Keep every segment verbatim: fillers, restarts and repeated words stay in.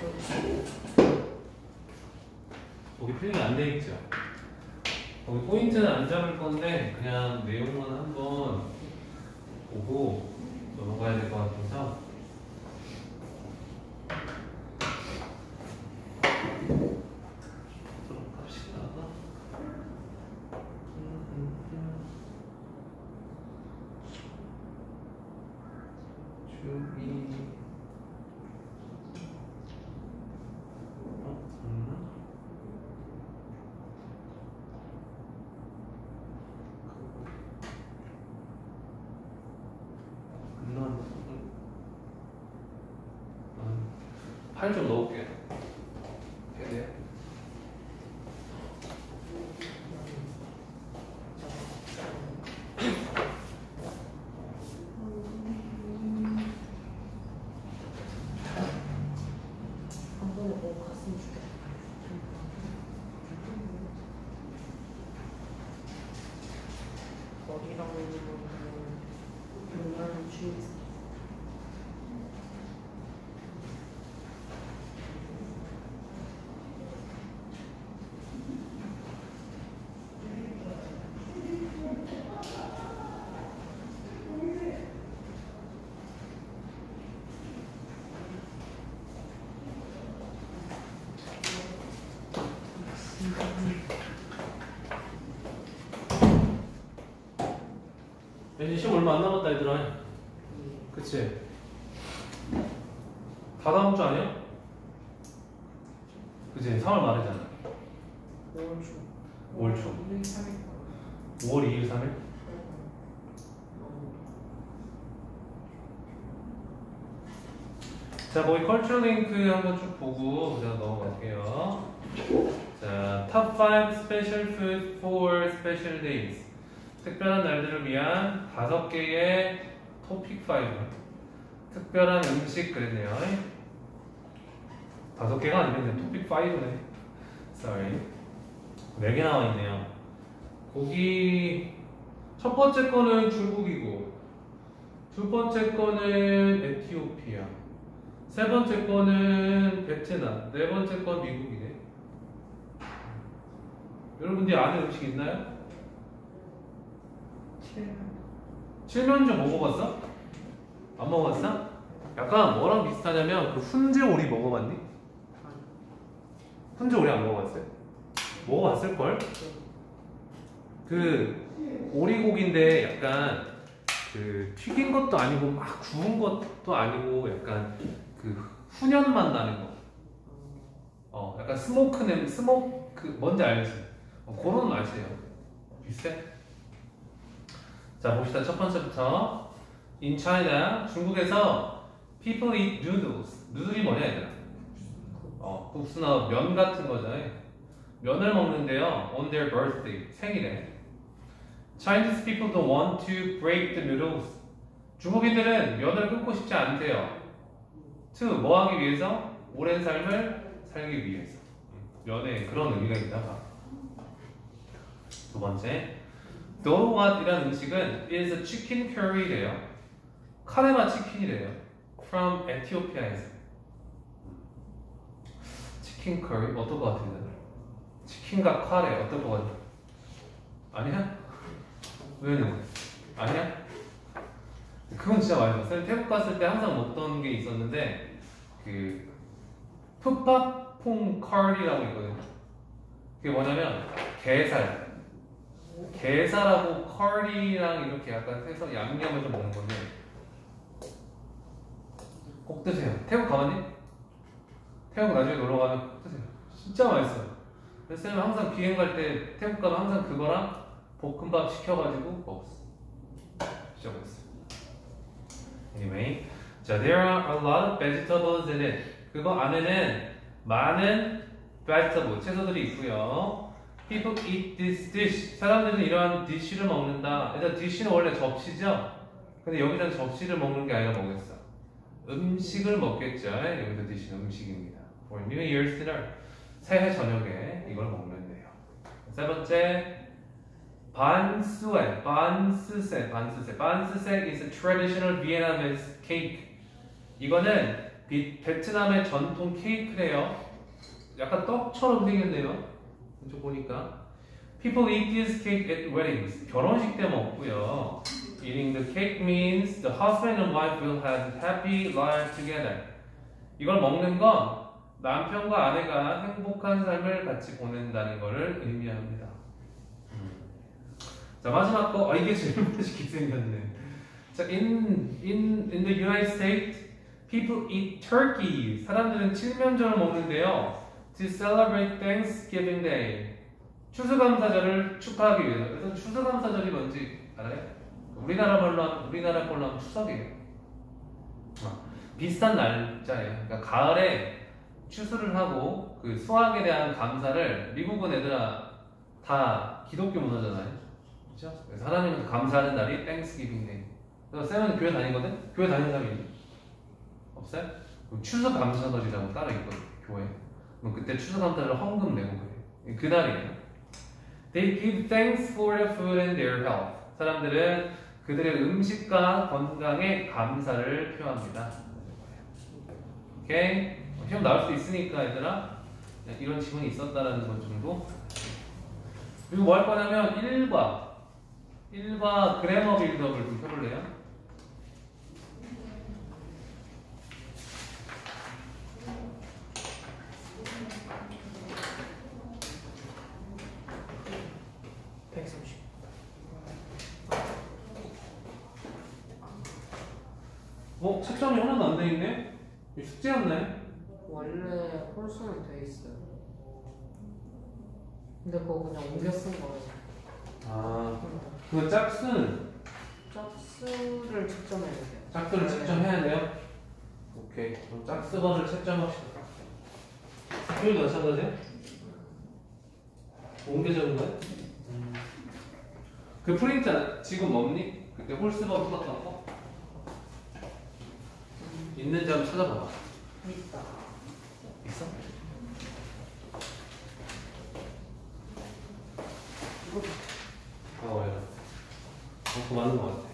거기 필링이 안 돼 있죠. 거기 포인트는 안 잡을 건데 그냥 내용만 한번 보고 넘어가야 될 것 같아서. 들어갑시다. 주의. 팔 좀 넣을게요. 해야 돼요? 한 번에 뭐 갔으면 좋겠다. 머리랑 얼마나 주의해서. 이제 시험 얼마 안 남았다 얘들아. 그치? 다 다음 주 아니야? 그치? 삼월 말이잖아. 오월 초. 오월 초. 오월 삼 일. 오월 이일, 삼일? 자, 거기 컬처 링크 한번 쭉 보고 제가 넘어갈게요. 자, top five special food for special days. 특별한 날들을 위한 다섯 개의 토픽 파이브. 특별한 음식 그랬네요. 다섯 개가 아니면 그냥 토픽 파이브네. Sorry. 네 개 나와 있네요. 거기 첫 번째 거는 중국이고, 두 번째 거는 에티오피아, 세 번째 거는 베트남, 네 번째 건 미국이네. 여러분들 아는 음식 있나요? 칠면조 먹어봤어? 안 먹어봤어? 약간 뭐랑 비슷하냐면 그 훈제오리 먹어봤니? 훈제오리 안 먹어봤어요? 먹어봤을걸? 그 오리고기인데 약간 그 튀긴 것도 아니고 막 구운 것도 아니고 약간 그 훈연 맛 나는 거. 어, 약간 스모크 냄, 스모크 뭔지 알지? 어, 그런 맛이에요. 비슷해? 자, 봅시다. 첫 번째부터. In China, 중국에서 people eat noodles. 누들이 뭐냐 얘들아? 어, 국수나 면 같은 거죠. 면을 먹는데요. On their birthday, 생일에. Chinese people don't want to break the noodles. 중국인들은 면을 끊고 싶지 않대요. To, 뭐 하기 위해서? 오랜 삶을 살기 위해서. 면에 그런 의미가 있나 봐. 두 번째. 도로왓이라는 음식은 is a chicken curry래요. 카레맛 치킨이래요. From Ethiopia에서. 치킨 커리? 어떨 것 같은데? 치킨과 카레 어떨 것 같아? 아니야? 왜는? 아니야? 그건 진짜 많이 봤어요. 태국 갔을 때 항상 먹던 게 있었는데 그 푸파퐁 커리라고 있거든요. 그게 뭐냐면 게살 게살하고 커리랑 이렇게 약간 해서 양념을 좀 먹는 건데 꼭 드세요. 태국 가봤니? 태국 나중에 놀러 가면 꼭 드세요. 진짜 맛있어요. 그래서 쌤은 항상 비행 갈 때 태국 가면 항상 그거랑 볶음밥 시켜가지고 먹었어. 진짜 맛있어요. Anyway, 자, there are a lot of vegetables in it. 그거 안에는 많은 vegetable, 채소들이 있고요. People eat this dish. 사람들은 이러한 dish를 먹는다. 일단 dish는 원래 접시죠. 근데 여기서는 접시를 먹는 게 아니라 뭐겠어? 음식을 먹겠죠. 여기서 dish는 음식입니다. For New Year's dinner. 새해 저녁에 이걸 먹는데요. 세 번째, 반스웨, 반스세, 반스세. 반스세 is a traditional Vietnamese cake. 이거는 비, 베트남의 전통 케이크래요. 약간 떡처럼 생겼네요. 이쪽 보니까. People eat this cake at weddings. 결혼식 때 먹고요. Eating the cake means the husband and wife will have happy life together. 이걸 먹는 건 남편과 아내가 행복한 삶을 같이 보낸다는 것을 의미합니다. 자, 마지막 거. 아, 이게 제일 맛있게 생겼네. 자, in, in, in the United States, people eat turkey. 사람들은 칠면조를 먹는데요. To celebrate Thanksgiving Day. 추수감사절을 축하하기 위해서. 그래서 추수감사절이 뭔지 알아요? 우리나라 말로 하면, 우리나라 걸로 하면 추석이에요. 어, 비슷한 날짜예요. 그러니까 가을에 추수를 하고 그 수확에 대한 감사를 미국은 얘들아 다 기독교 문화잖아요. 그렇죠? 그래서 하나님한테 감사하는 날이 Thanksgiving Day. 그래서 쌤은 교회 다니거든? 교회 다니는 사람이 있니? 없어요? 추수감사절이라고 따로 있거든, 교회. 그럼 그때 추수감사절 헌금 내고 그래. 그 날이에요. They give thanks for the food and their health. 사람들은 그들의 음식과 건강에 감사를 표합니다. 오케이? 시험 나올 수 있으니까 얘들아 이런 지문이 있었다라는 것 정도. 그리고 뭐 할 거냐면 일 과 일 과 그래머 빌드업을 좀 펴볼래요? 백삼십. 어? 책점이 하나도 안 돼 있네? 이거 숙제였네? 원래 홀수는 돼 있어요. 근데 그거 그냥 옮겨 쓴 거예요. 아, 그 짝수는 짝수를 측정해야 돼요. 짝수를 채점해야 돼요? 오케이. 그럼 짝수번을 채점합시다. 표현도 마찬가지야? 옮겨 적은 거야? 음. 그 프린트 지금 없니? 그때 홀수번 풀었던 거? 있는지 한번 찾아봐봐. 있다. 있어? 어, 왜? 어, 그거 맞는 거 같아.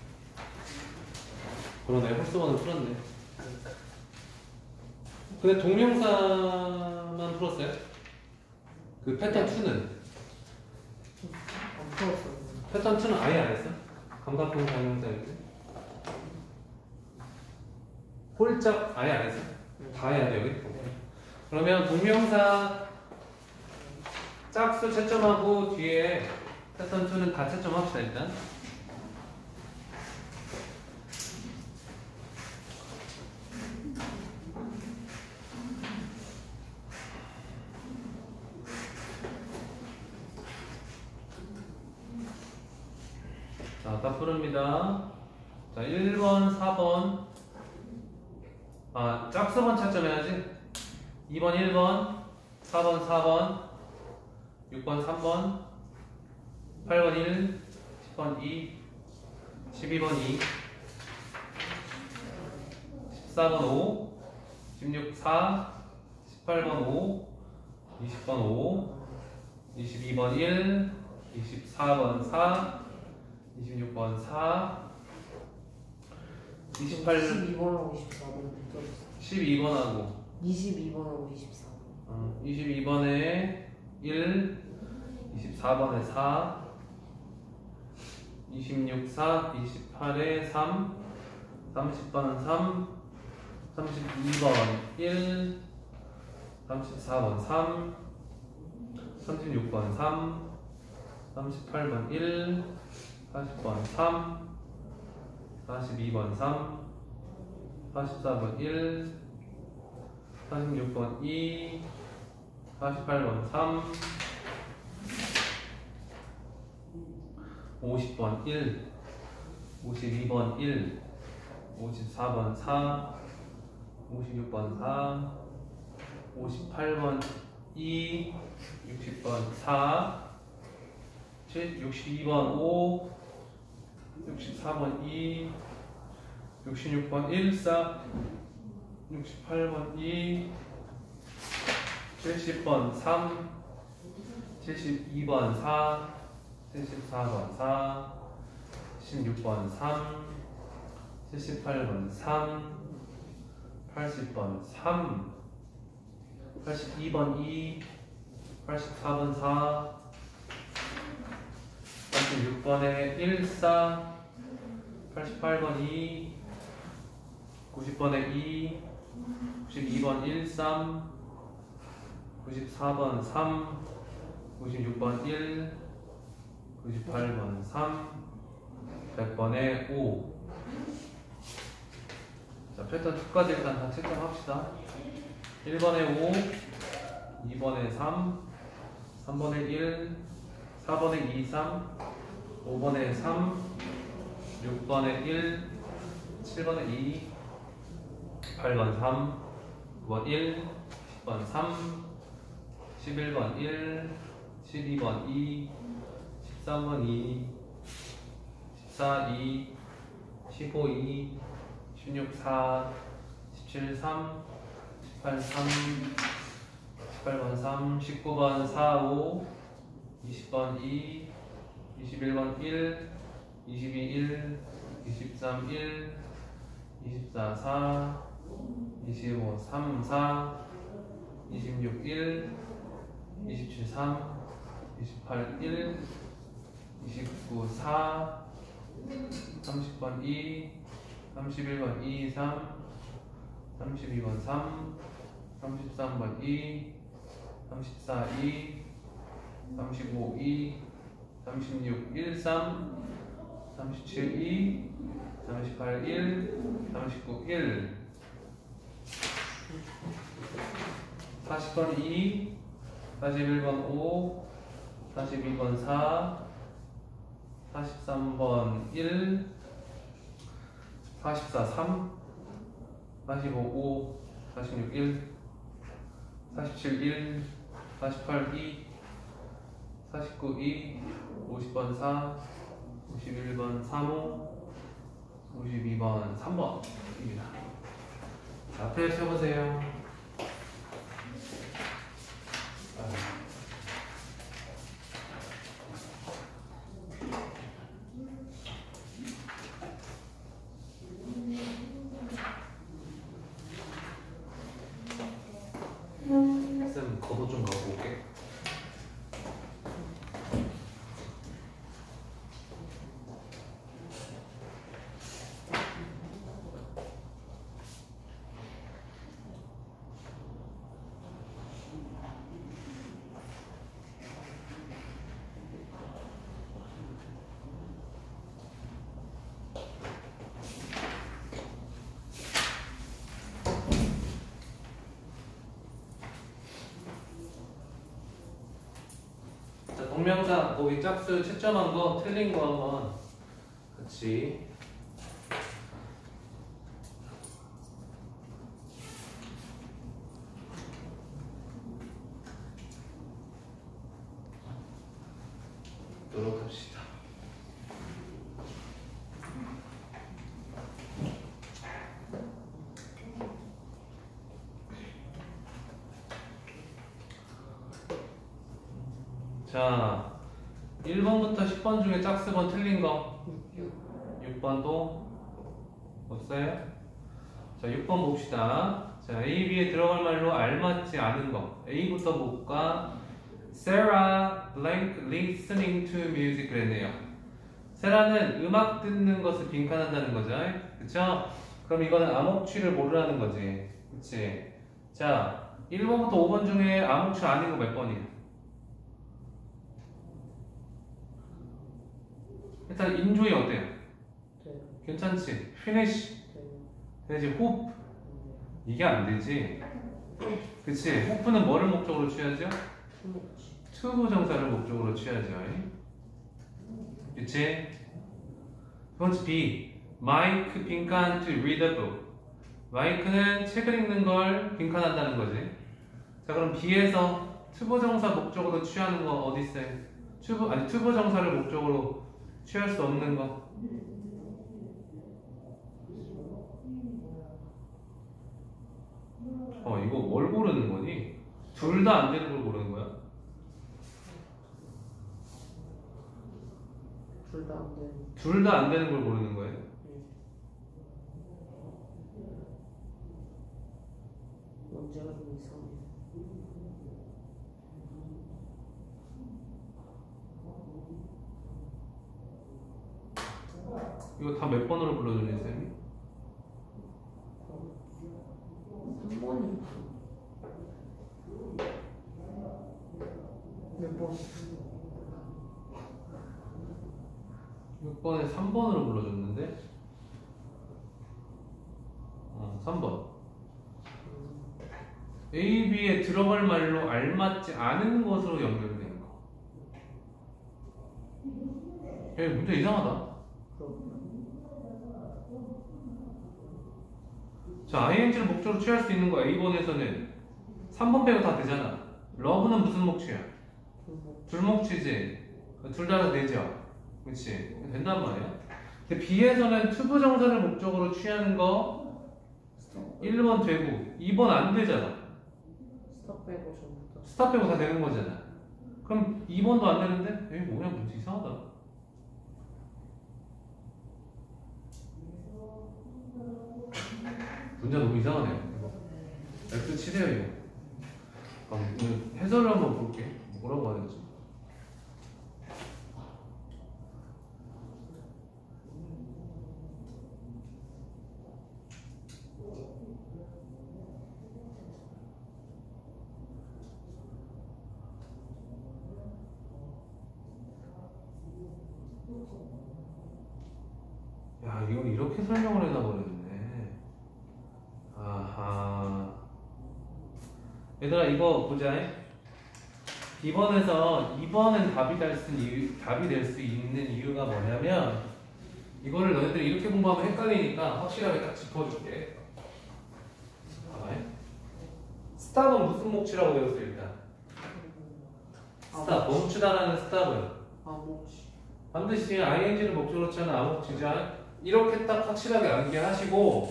그러네, 홀수번은 풀었네. 근데 동명사만 풀었어요? 그 패턴 이는? 안 풀었어요. 패턴 이는 아예 안 했어? 감각동 동명사인데? 홀짝 아예 안 했어? 다 해야 돼, 여기? 그러면 동명사 짝수 채점하고 뒤에 패턴 이는 다 채점합시다, 일단. 자, 다 푸릅니다. 자, 일 번, 사 번. 아, 짝수번 채점해야지. 이 번, 일 번, 사 번, 사 번, 육 번, 삼 번, 팔 번, 일, 십 번, 이, 십이 번, 이, 십사 번, 오, 십육, 사, 십팔 번, 오, 이십 번, 오, 이십이 번, 일, 이십사 번, 사, 이십육 번, 사, 이십팔, 십이 번하고 이십사 번 붙어있어. 십이 번하고 이십이 번하고 이십사 번. 어, 이십이 번에 일, 이십사 번에 사, 이십육, 사, 이십팔에 삼, 삼십 번 삼, 삼십이 번 일, 삼십사 번 삼, 삼십육 번 삼, 삼십팔 번 일, 사십 번 삼, 사십이 번 삼, 사십사 번 일, 사십육 번 이, 사십팔 번 삼, 오십 번 일, 오십이 번 일, 오십사 번 사, 오십육 번 사, 오십팔 번 이, 육십 번 사, 육십이 번 오, 육십사 번 이, 육십육 번 일, 사, 육십팔 번 이, 칠십 번 삼, 칠십이 번 사, 칠십사 번 사, 칠십육 번 삼, 칠십팔 번 삼, 팔십 번 삼, 팔십이 번 이, 팔십사 번 사, 팔십육 번에 일, 사, 팔십팔 번 이, 구십 번에 이, 구십이 번 일, 삼, 구십사 번 삼, 구십육 번 일, 구십팔 번 삼, 백 번에 오. 자, 패턴 이까지 일단 다 채점합시다. 일 번에 오, 이 번에 삼, 삼 번에 일, 사 번에 이, 삼, 오 번에 삼, 육 번에 일, 칠 번에 이, 팔 번 삼, 구 번 일, 십 번 삼, 십일 번 일, 십이 번 이, 십삼 번 이, 십사, 이, 십오, 이, 십육, 사, 십칠, 삼, 십팔, 삼, 십팔 번 삼, 십구 번 사, 오, 이십 번 이, 이십일 번 일, 이십이, 일, 이십삼, 일, 이십사, 사, 이십오, 삼, 사, 이십육, 일, 이십칠, 삼, 이십팔, 일, 이십구, 사, 삼십 번 이, 삼십일 번 이, 삼, 삼십이 번 삼, 삼십삼 번 이, 삼십사, 이, 삼십오, 이, 삼십육, 일, 삼, 삼십칠, 이, 삼십팔, 일, 삼십구, 일, 사십 번 이, 사십일 번 오, 사십이 번 사, 사십삼 번 일, 사십사, 삼, 사십오, 오, 사십육, 일, 사십칠, 일, 사십팔, 이, 사십구, 이, 오십 번 사, 오십일 번 삼, 오, 오십이 번 삼 번입니다. 자, 앞에 펴보세요. 쌤, 겉옷 좀 갖고 올게. 동명사 거기 짝수 채점한 거 틀린 거 한번 같이 보도록 합시다. 자, 일 번부터 십 번 중에 짝수번 틀린 거 육 번도 없어요? 자, 육 번 봅시다. 자, A, B에 들어갈 말로 알맞지 않은 거 A부터 볼까? Sarah blank listening to music 그랬네요. 세라는 음악 듣는 것을 빈칸한다는 거죠. 그쵸? 그럼 이거는 암호취를 모르라는 거지. 그치? 자, 일 번부터 오 번 중에 암호취 아닌 거 몇 번이에요? 일단 인조이 어때요? 네. 괜찮지? finish 네. 되지? hope 이게 안 되지? 그치? hope는 뭐를 목적으로 취하죠? to 부정사를 목적으로 취하죠. 그치? 두 번째 B 마이크 빈칸 to read a book 마이크는 책을 읽는 걸 빈칸한다는 거지. 자, 그럼 B에서 to 부정사 목적으로 취하는 거 어디 있어요? to, 아니 to 부정사를 목적으로 취할 수 없는 거. 어, 이거 뭘 고르는 거니? 둘 다 안 되는 걸 고르는 거야? 둘 다 안 되는. 둘 다 안 되는 걸 고르는 거예요? 문제가 좀 이상해. 이거 다 몇 번으로 불러주니 쌤이? 삼 번이 몇 번? 육 번에 삼 번으로 불러줬는데 어, 삼 번 A, B에 들어갈 말로 알맞지 않은 것으로 연결된 거. 야, 문제 이상하다. 자, 아이엔지를 목적으로 취할 수 있는 거 에이 번에서는 삼 번 빼고 다 되잖아. 러브는 무슨 목취야? 줄목취지. 둘 다 되죠? 그치? 된단 말이야. 근데 B에서는 투부 정사를 목적으로 취하는 거 일 번 되고 이 번 안 되잖아. 스탑 빼고 전부 다. 스탑 빼고 다 되는 거잖아. 그럼 이 번도 안 되는데? 에이 뭐냐 문제 이상하다. 문제 너무 이상하네요. 이거 엑스 칠이에요 이거. 아, 해설을 한번 볼게. 뭐라고 해야 되지? 야, 이거 이렇게 설명을 해놔버렸네. 아하. 얘들아, 이거 보자. 이 번에서 이 번은 답이 될 수, 이유, 답이 될 수 있는 이유가 뭐냐면, 이거를 너희들이 이렇게 공부하면 헷갈리니까 확실하게 딱 짚어줄게. 봐봐. 스탑은 무슨 목치라고 배웠어, 일단? 스탑, 멈추다라는 스탑은 아무치. 반드시 아이엔지를 목적으로 취하는 암호치죠. 이렇게 딱 확실하게 암기하시고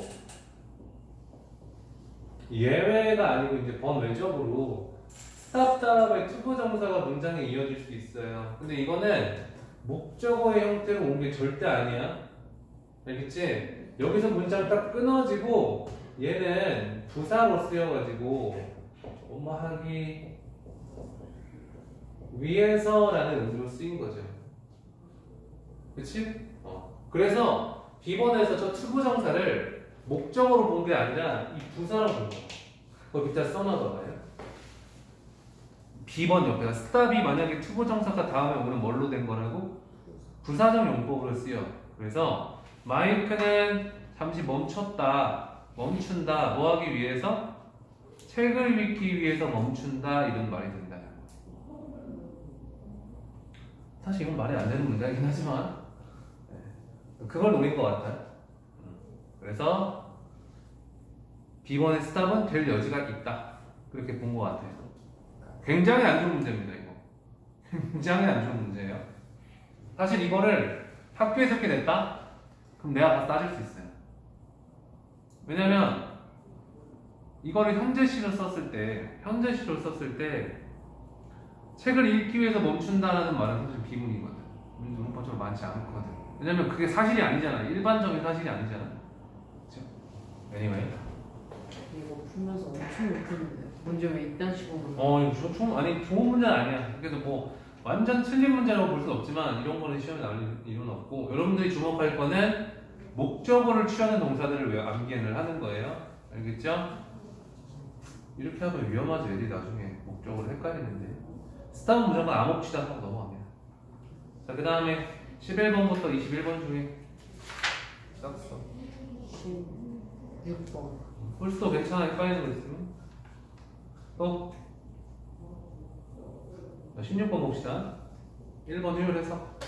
예외가 아니고 이제 번외적으로 스탑 다음에 투부 정사가 문장에 이어질 수 있어요. 근데 이거는 목적어의 형태로 온 게 절대 아니야. 알겠지? 여기서 문장 딱 끊어지고 얘는 부사로 쓰여가지고 엄마하기 위해서라는 의미로 쓰인 거죠. 그치? 어. 그래서 B번에서 저 투부정사를 목적으로 본 게 아니라 이 부사로 본 거야. 그거 밑에 써놔봐요. B번 옆에가 스탑이 만약에 투부정사가 다음에 오는 뭘로 된 거라고? 부사적 용법으로 쓰여. 그래서 마이크는 잠시 멈췄다, 멈춘다, 뭐 하기 위해서? 책을 읽기 위해서 멈춘다, 이런 말이 된다. 사실 이건 말이 안 되는 문제이긴 하지만 그걸 노린 것 같아요. 그래서 B번의 스탑은 될 여지가 있다. 그렇게 본 것 같아요. 굉장히 안 좋은 문제입니다. 이거 굉장히 안 좋은 문제예요. 사실 이거를 학교에서 이렇게 냈다? 그럼 내가 가서 따질 수 있어요. 왜냐면 이거를 현재시로 썼을 때 현재시로 썼을 때 책을 읽기 위해서 멈춘다라는 말은 사실 비문이거든. 문법적으로 많지 않거든. 왜냐면 그게 사실이 아니잖아. 일반적인 사실이 아니잖아. 그쵸? anyway. 이거 풀면서 엄청 웃겼는데 문제 왜 이딴 식으로 어, 이거 좀, 아니, 좋은 문제는 아니야. 그래서 뭐, 완전 틀린 문제라고 볼 수 없지만, 이런 거는 시험에 나올 이유는 없고, 여러분들이 주목할 거는 목적어를 취하는 동사들을 왜 암기를 하는 거예요. 알겠죠? 이렇게 하면 위험하죠. 애들이 나중에 목적어를 헷갈리는데. 스탑은 무조건 암호치다 하고 넘어갑니다. 자, 그 다음에 십일 번부터 이십일 번 중에 딱 써. 십육 번. 벌써 괜찮아. 헷갈리는 거 있으면. 또 십육 번 봅시다. 일 번 효율 해석.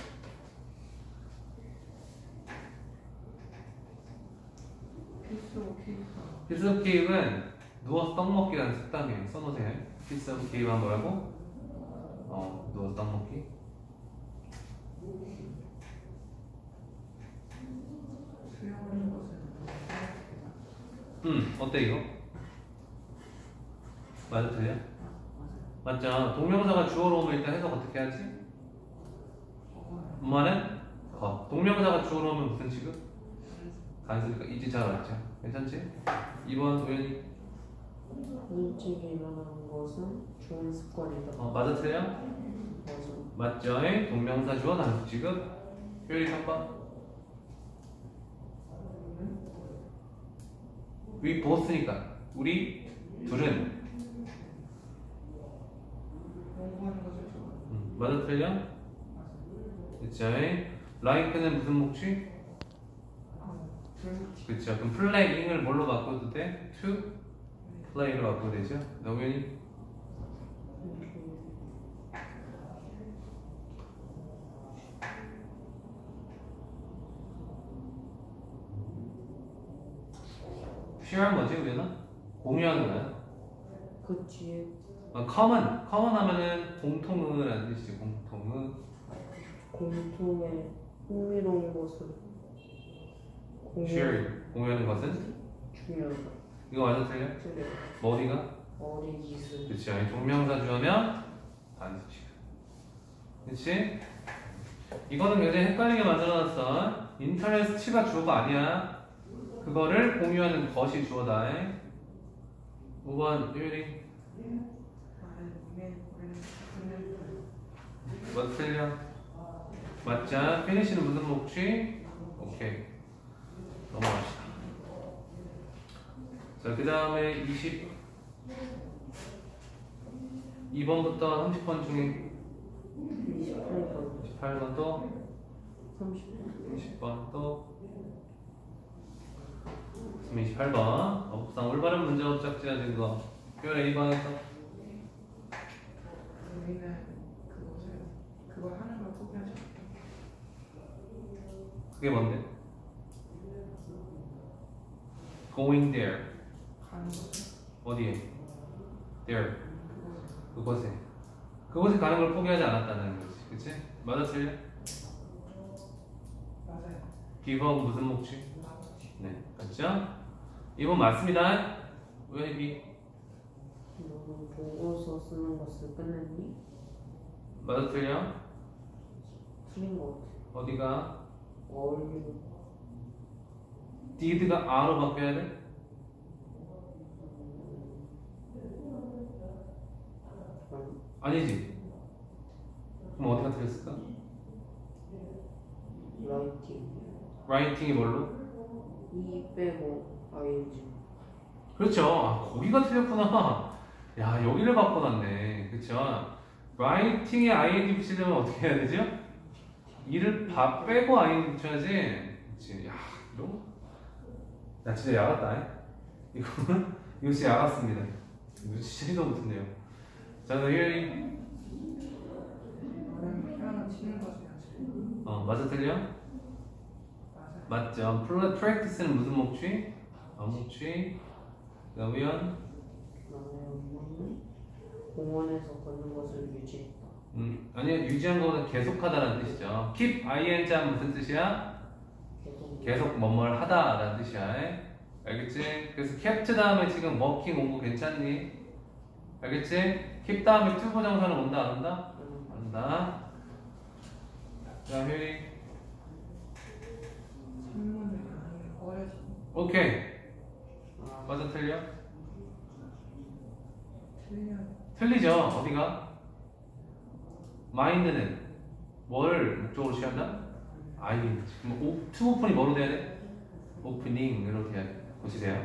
피스 오브 케이크. 피스 오브 케이크는 누워서 떡 먹기라는 속담이에요. 써놓으세요. 피스 오브 케이크가 뭐라고? 어, 누워서 떡 먹기. 수영하는 것은 음, 어때 이거? 맞아, 틀려? 맞죠? 동명사가 주어로 오면 일단 해석 어떻게 하지? 뭐는? 거. 동명사가 주어로 오면 무슨 취급? 간수니까 이제 잘 알았죠? 괜찮지? 이 번 도현이 일찍 일어나는 것은 좋은 습관이다. 어, 맞아 틀려? 맞아. 맞죠? 동명사 주어 단수 지급. 효율이 삼 번. We both니까 우리 둘은. 공부하는 것을 좋아. 음, 맞아 틀려? 그쵸? like는 무슨 목치? 불목치. 그쵸? 그럼 playing을 뭘로 바꿔도 돼? to play로 바꿔도 되죠? 너무연이 share 뭐지 우리는? 공유하는 거야? 그 뒤에 어, common, common 하면은 공통을 하는 뜻이지. 공통은 공통의 흥미로운 것을 공유 share 공유하는 것은 중요하다. 이거 완전 틀려? 틀려. 뭐 어디가? 어린 이슬. 그치 아니 동명사 주어면 단수식. 그치? 이거는 굉장히 헷갈리게 만들어놨어. 인터레스트가 주어가 아니야. 그거를 공유하는 것이 주어다. 오 번 유리 뭐 틀려? 맞자. 피니시는 무슨 목치? 오케이. 넘어갑시다. 자, 그 다음에 이십이 번부터 삼십 번 중에 이십팔 번. 이십팔 번 또 삼십 번. 이십 번 또 이십팔 번 업상 올바른 문제업 짝지어진 거 표현 A 번에서 우리는 그것을 그거 하는 걸 포기하지 않아. 그게 뭔데? going there 가는 것을 어디에? there 그것을 그곳에 그곳에 가는 걸 포기하지 않았다는 거지 그치? 맞아 틀려? 맞아요. give up 무슨 목치? 나머지 네 맞죠? 이번 맞습니다 왜 B? 너는 보고서 쓰는 것을 끝냈니? 맞아 틀려? 틀린 것 같아. 어디가? 어울리고 did가 are로 바뀌어야 돼? 아니지 그럼 어디가 틀렸을까? 라이팅. writing이 뭘로? 이 빼고 아이엔지. 그렇죠. 아, 거기가 틀렸구나. 야, 여기를 바꿔놨네. 그쵸? writing에 아이엔지 붙이려면 어떻게 해야 되죠? 이를 바 빼고 아이엔지 붙여야지. 그치. 야, 이런 거. 야, 진짜 야갔다. 이거는, 이거 진짜 야갔습니다. 이거 진짜 못했네요. 자, 너 유리. 나는 피아노 치는 것이야지. 어, 맞아, 틀려? 맞아요. 맞죠. practice는 무슨 목취? 어, 목취. 그러면, 나는 공원에서 걷는 것을 유지했다. 음, 아니요, 유지한 거보다 계속하다라는 뜻이죠. keep ing 하면 무슨 뜻이야? 계속 계속 뭐뭘 하다라는 뜻이야. 알겠지? 그래서 kept 다음에 지금 working 온 거 괜찮니? 알겠지? keep 다음에 to 부정사는 온다 안 온다? 하는 안 온다. 그 다음 효리. 창문을 강하게 꺼야지. 오케이. 아, 맞아 틀려? 틀려. 틀리죠. 어디가? mind는 뭘 목적으로 취한다? ing. 그럼 오, to open이 뭐로 돼야 돼? opening으로 돼야 돼. 보시세요.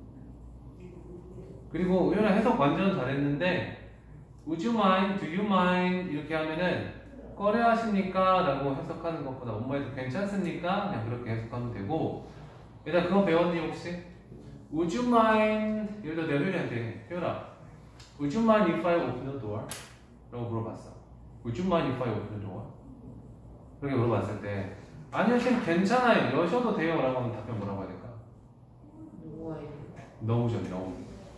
그리고 의연아 해석 완전 잘했는데 would you mind, do you mind 이렇게 하면은 꺼려 하십니까? 라고 해석하는 것보다 엄마에도 괜찮습니까? 그냥 그렇게 해석하면 되고 일단 그거 배웠니 혹시? Would you mind 예를 들어 내가 효연이한테 효연아 Would you mind if I open the door? 라고 물어봤어. Would you mind if I open the door? 그렇게 물어봤을 때 아니요 선생님 괜찮아요 여셔도 돼요 라고 하면 답변 뭐라고 해야 될까? 누가 해? no죠 no.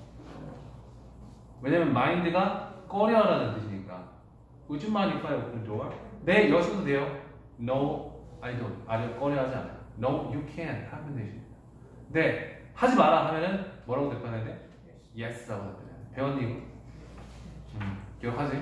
왜냐면 mind가 꺼려라는 뜻이니까 Would you mind if I open the door? 네 여셔도 돼요. No I don't. 아니요 꺼려하지 않아요. No you can 하면 되지. 네 하지 마라 하면은 뭐라고 답변해야 돼? Yes 라고 답변해야 돼. 배웠니 이거? 음, 기억하지?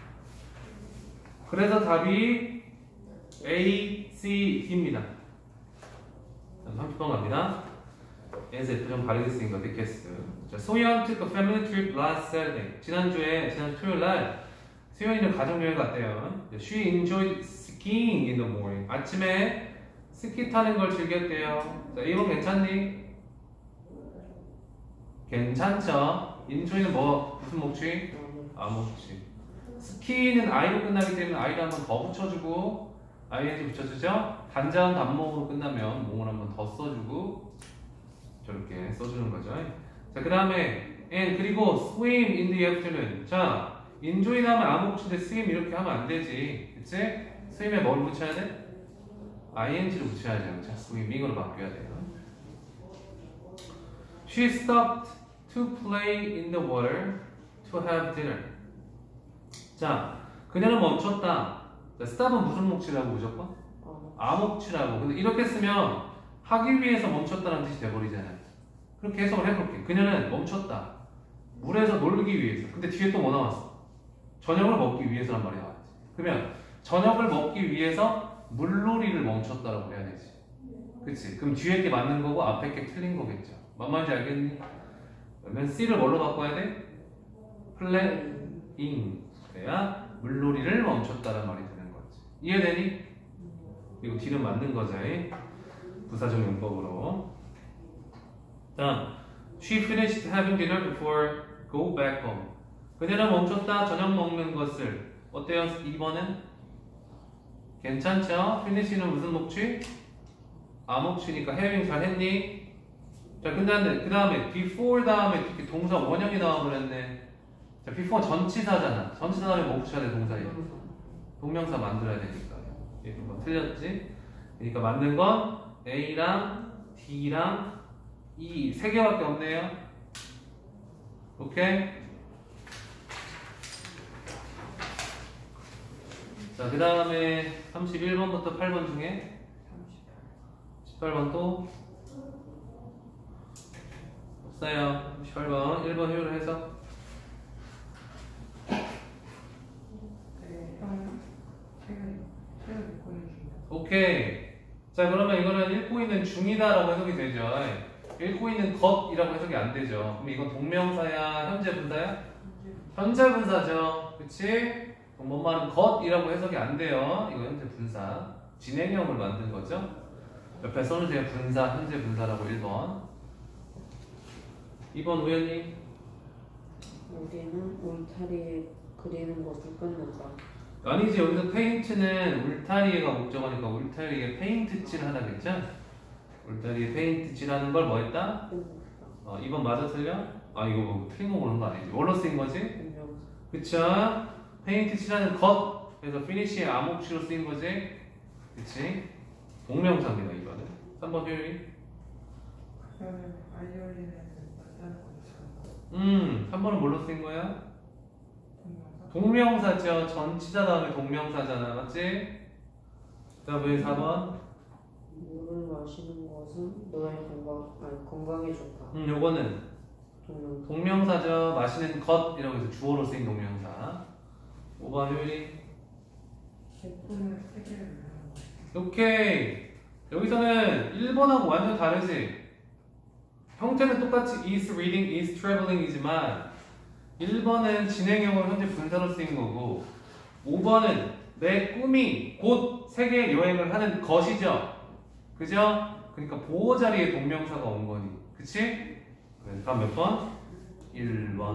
그래서 답이 A, C, D입니다. 삼십 번 갑니다. 에스, F 좀 바르게 쓰인 거, 데캐스. 자, 소연 took a family trip last Saturday. 지난주에 지난 토요일 날 소연이는 가족 여행 갔대요. She enjoyed skiing in the morning. 아침에 스키 타는 걸 즐겼대요. 자, 이거 괜찮니? 괜찮죠? enjoy는 뭐 무슨 목치? 아 목치. 스키는 I로 끝나기 때문에 I를 한번 더 붙여주고 아이엔지 붙여주죠? 단자음 단모으로 끝나면 몽을 한번 더 써주고 저렇게 써주는 거죠. 자, 그 다음에 and 그리고 swim in the afternoon. 자, enjoy 다음에 암호치인데 swim 이렇게 하면 안 되지. 그치? swim에 뭘 붙여야 돼? 아이엔지를 붙여야 돼요. 자, swimming으로 바뀌어야 돼요. She stopped to play in the water to have dinner. 자, 그녀는 멈췄다. 자, stop은 무슨 목치라고 무조건? 어. 암목치라고. 근데 이렇게 쓰면 하기 위해서 멈췄다는 뜻이 돼버리잖아요. 그렇게 해석을 해볼게. 그녀는 멈췄다. 물에서 놀기 위해서. 근데 뒤에 또 뭐 나왔어? 저녁을 먹기 위해서란 말이 나왔지. 그러면 저녁을 먹기 위해서 물놀이를 멈췄다라고 해야 되지. 그치? 그럼 뒤에 게 맞는 거고 앞에 게 틀린 거겠죠. 뭔 말인지 알겠니? 그러면 C를 뭘로 바꿔야 돼? playing. 그래야 물놀이를 멈췄다는 말이 되는 거지. 이해되니? 이거 D는 맞는 거죠. 부사적 용법으로. 다음, she finished having dinner before go back home. 그녀는 멈췄다 저녁 먹는 것을. 어때요? 이 번은? 괜찮죠? finish는 무슨 목치? 암목치니까 having 잘했니? 자, 근데 그 다음에 before 다음에 이렇게 동사 원형이 나와버렸네. 자, before 전치사잖아. 전치사 다음에 뭐 붙여야 돼? 동사에 동명사 만들어야 되니까. 이거 뭐 틀렸지? 그러니까 맞는 건 A랑 D랑 E 세 개밖에 없네요. 오케이? 자, 그 다음에 삼십일 번부터 팔 번 중에 십팔 번 또 없어요. 십팔 번 일 번 효율 해서 오케이. 자, 그러면 이거는 읽고 있는 중이다라고 해석이 되죠. 읽고 있는 것이라고 해석이 안 되죠. 그럼 이건 동명사야, 현재 분사야? 현재 분사죠. 그치? 그럼 뭔 말은 것이라고 해석이 안 돼요. 이거 현재 분사. 진행형을 만든 거죠. 옆에 써주세요. 분사, 현재 분사라고 일 번. 이 번 우연히 우리는 울타리에 그리는 것을 끊는다. 아니지. 여기서 페인트는 울타리에가 목적어니까 울타리에 페인트 칠 하나겠죠? 울타리에 페인트 칠하는 걸 뭐 했다? 어, 이번 맞아 틀려? 아, 이거 뭐 틀린 거 보는 거 아니지? 뭘로 쓰인 거지? 분명사. 그쵸? 페인트 칠하는 것. 그래서 피니시의 암호치로 쓰인 거지? 그치? 동명사입니다, 이거는. 삼 번 효율이. 그러면 아이올린에는 맞다는 거죠. 음, 삼 번은 뭘로 쓰인 거야? 동명사. 동명사죠. 전치사 다음에 동명사잖아. 맞지? 그 다음에 사 번. 물을 마시는 것은 너의 건강, 아니 건강에 좋다. 음, 요거는 동명사. 동명사죠. 마시는 것이라고 해서 주어로 쓰인 동명사. 오 번 효율이. 제품을 세 개를 넣는 거. 오케이. 여기서는 일 번하고 완전 다르지? 형태는 똑같이 is reading, is traveling 이지만 일 번은 진행형으로 현재 분사로 쓰인 거고 오 번은 내 꿈이 곧 세계 여행을 하는 것이죠. 그죠? 그러니까 보호 자리에 동명사가 온 거니. 그치? 그럼 몇 번? 일 번.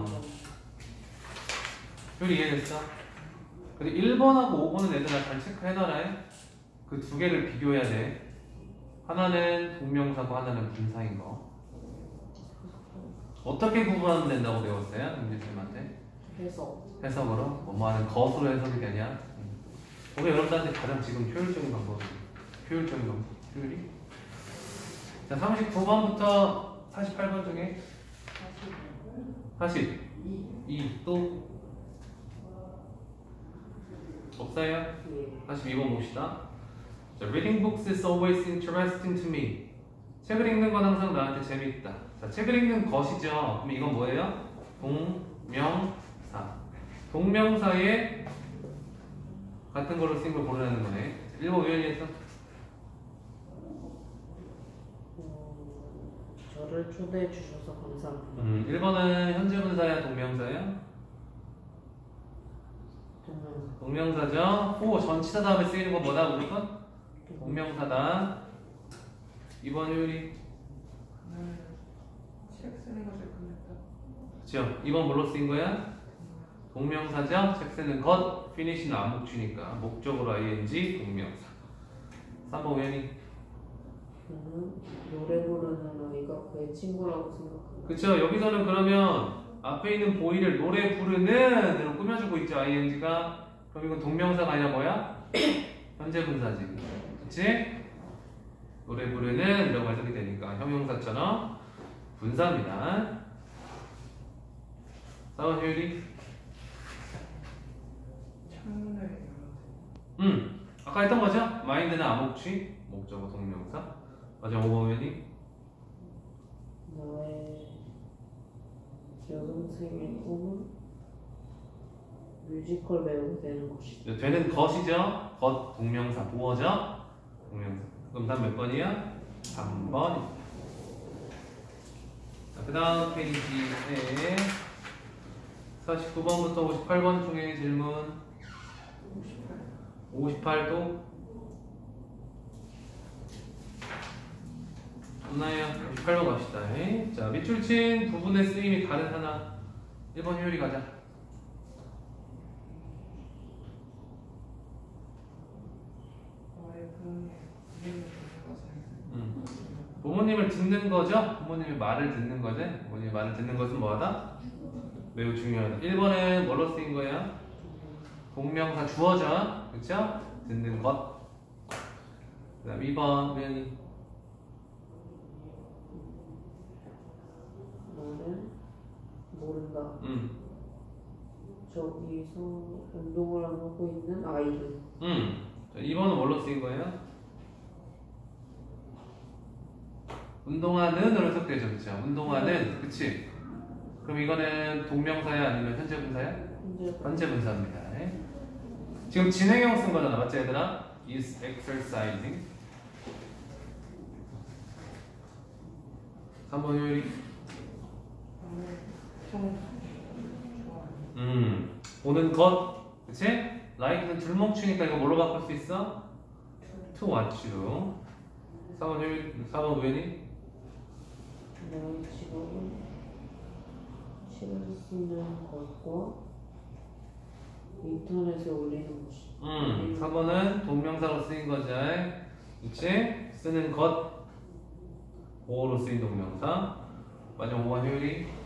효리 이해됐어? 근데 일 번하고 오 번은 얘들아 잘 체크해놔라. 그 두 개를 비교해야 돼. 하나는 동명사고 하나는 분사인 거. 어떻게 구분하면 된다고 배웠어요? 김지쌤한테? 해석. 해석으로? 뭐뭐 하는 것으로 해석이 되냐? 우리 여러분들한테 가장 지금 효율적인 방법. 효율적인 방법. 효율이? 자, 삼십구 번부터 사십팔 번 중에 사십이 또 없어요? 예. 사십이 번 봅시다. 자, reading books is always interesting to me. 책을 읽는 건 항상 나한테 재미있다. 자, 책을 읽는 것이죠. 그럼 이건 뭐예요? 동명사. 동명사에 같은 걸로 쓰인 걸 고르라는 거네. 일 번 우연히해서 음, 저를 초대해 주셔서 감사합니다. 음, 일 번은 현재 분사야 동명사야? 동명사. 동명사죠. 호 전치사 다음에 쓰이는 건 뭐다 무조건? 동명사다. 이 번 효율이 나는 책 쓰는 것을 끝냈다. 그쵸? 이 번 뭘로 쓰인 거야? 동명사죠. 책 쓰는 것, finish는 암묵주니까 목적으로 ing 동명사. 삼 번 우연히 저는 노래 부르는 아이가 그의 친구라고 생각합니다. 그쵸? 여기서는 그러면 앞에 있는 보이를 노래 부르는으로 꾸며주고 있죠. ing가. 그럼 이건 동명사가 아니라 뭐야? 현재 분사지. 그치? 노래 부르는 이라고 해석이 되니까 형용사처럼 분사입니다. 사 번 효율이 창문을 열어주세요. 음 아까 했던 거죠? 마인드는 암묵취 목적어 동명사. 맞아. 오 번 우연히 나의 여동생의 꿈은 뮤지컬 배우가 되는 것이다. 되는 것이죠. 것 동명사 보어죠. 동명사. 그럼 다음 몇 번이야? 삼 번. 그 다음 페이지에 사십구 번부터 오십팔 번 중에 질문 오십팔. 오십팔도 없나요? 오십팔 번 갑시다. 자, 밑줄 친 부분의 쓰임이 다른 하나. 일 번 효율이 가자. 나의 부모님 이름을 듣는 것은 음. 부모님을 듣는 거죠? 부모님의 말을 듣는 거죠? 부모님의 말을 듣는 것은 뭐하다? 매우 중요하다. 일 번은 뭘로 쓰인 거야? 동명사 주어져. 그쵸? 듣는 것. 그 다음 이 번 우연히 나는 모른다. 음. 저기서 운동을 하고 있는 아이를. 음. 자, 이 번은 뭘로 쓰인 거예요? 운동하는으로 해석되죠. 그쵸? 운동하는. 그치? 그럼 이거는 동명사야 아니면 현재 분사야? 현재 현재 분사입니다. 지금 진행형 쓴 거잖아. 맞지 얘들아? is exercising. 삼 번 효율이 나는 좀 좋아하는 음 보는 것. 그치? like는 줄멈추니까 이거 뭘로 바꿀 수 있어? to watch로. 사 번 효율, 사 번 우연히 나의 직업은 책을 쓰는 것과 인터넷에 올리는 것이. 음, 사 번은 동명사로 쓰인 거지. 그치? 쓰는 것 보어로 쓰인 동명사. 마지막 오 번 효율이